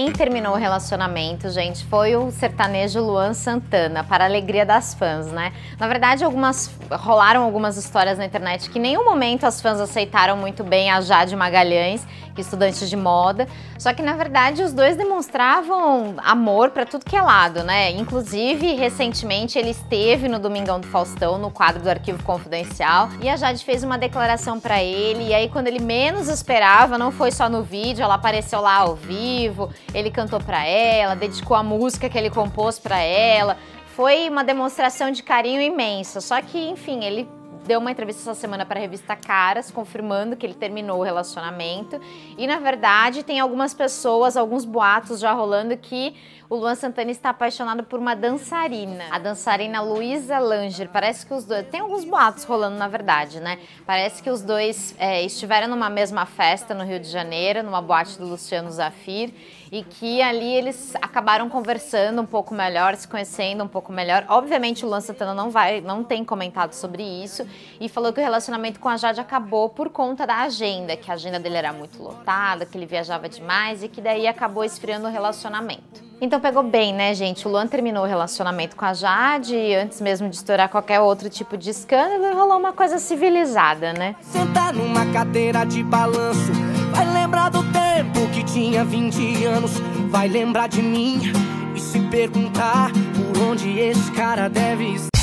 quem terminou o relacionamento, gente, foi o sertanejo Luan Santana, para a alegria das fãs, né? Na verdade, rolaram algumas histórias na internet que em nenhum momento as fãs aceitaram muito bem a Jade Magalhães, que é estudante de moda, só que na verdade os dois demonstravam amor para tudo que é lado, né? Inclusive, recentemente ele esteve no Domingão do Faustão, no quadro do Arquivo Confidencial, e a Jade fez uma declaração para ele, e aí quando ele menos esperava, não foi só no vídeo, ela apareceu lá ao vivo, ele cantou para ela, dedicou a música que ele compôs para ela. Foi uma demonstração de carinho imensa, só que, enfim, ele deu uma entrevista essa semana para a revista Caras, confirmando que ele terminou o relacionamento. E, na verdade, tem algumas pessoas, alguns boatos já rolando que o Luan Santana está apaixonado por uma dançarina, a dançarina Luísa Langer. Parece que os dois... Tem alguns boatos rolando, na verdade, né? Parece que os dois estiveram numa mesma festa no Rio de Janeiro, numa boate do Luciano Zafir, e que ali eles acabaram conversando um pouco melhor, se conhecendo um pouco melhor. Obviamente o Luan Santana não tem comentado sobre isso e falou que o relacionamento com a Jade acabou por conta da agenda, que a agenda dele era muito lotada, que ele viajava demais e que daí acabou esfriando o relacionamento. Então pegou bem, né, gente? O Luan terminou o relacionamento com a Jade antes mesmo de estourar qualquer outro tipo de escândalo e rolou uma coisa civilizada, né? Sentar numa cadeira de balanço, vai lembrar do tempo que tinha 20 anos, vai lembrar de mim e se perguntar por onde esse cara deve estar.